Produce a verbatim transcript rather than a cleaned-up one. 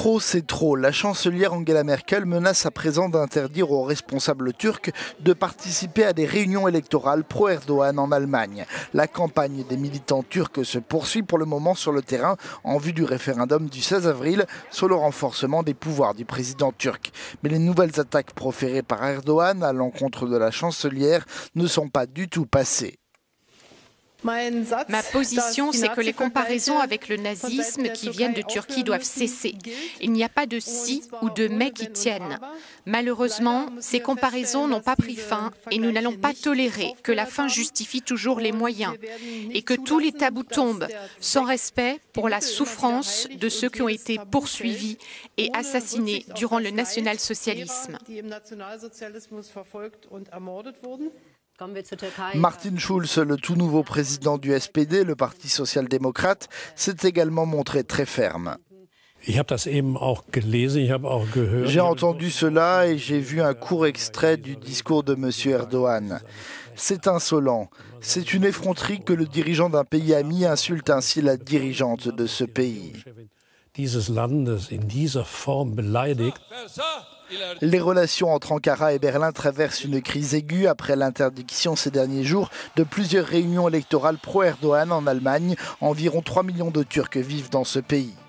Trop, c'est trop. La chancelière Angela Merkel menace à présent d'interdire aux responsables turcs de participer à des réunions électorales pro-Erdogan en Allemagne. La campagne des militants turcs se poursuit pour le moment sur le terrain en vue du référendum du seize avril sur le renforcement des pouvoirs du président turc. Mais les nouvelles attaques proférées par Erdogan à l'encontre de la chancelière ne sont pas du tout passées. Ma position, c'est que les comparaisons avec le nazisme qui viennent de Turquie doivent cesser. Il n'y a pas de si ou de mais qui tiennent. Malheureusement, ces comparaisons n'ont pas pris fin et nous n'allons pas tolérer que la fin justifie toujours les moyens et que tous les tabous tombent sans respect pour la souffrance de ceux qui ont été poursuivis et assassinés durant le national-socialisme. Martin Schulz, le tout nouveau président du S P D, le Parti social-démocrate, s'est également montré très ferme. J'ai entendu cela et j'ai vu un court extrait du discours de M. Erdogan. C'est insolent. C'est une effronterie que le dirigeant d'un pays ami insulte ainsi la dirigeante de ce pays. Les relations entre Ankara et Berlin traversent une crise aiguë après l'interdiction ces derniers jours de plusieurs réunions électorales pro-Erdogan en Allemagne. Environ trois millions de Turcs vivent dans ce pays.